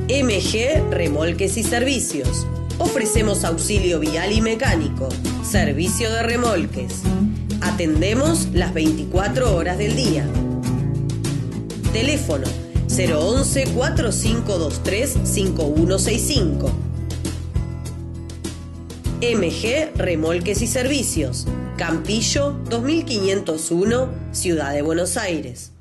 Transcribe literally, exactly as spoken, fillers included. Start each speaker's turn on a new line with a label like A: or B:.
A: M G Remolques y Servicios. Ofrecemos auxilio vial y mecánico, servicio de remolques. Atendemos las veinticuatro horas del día. Teléfono cero once, cuatro cinco dos tres, cinco uno seis cinco. M G Remolques y Servicios. Campillo dos mil quinientos uno, Ciudad de Buenos Aires.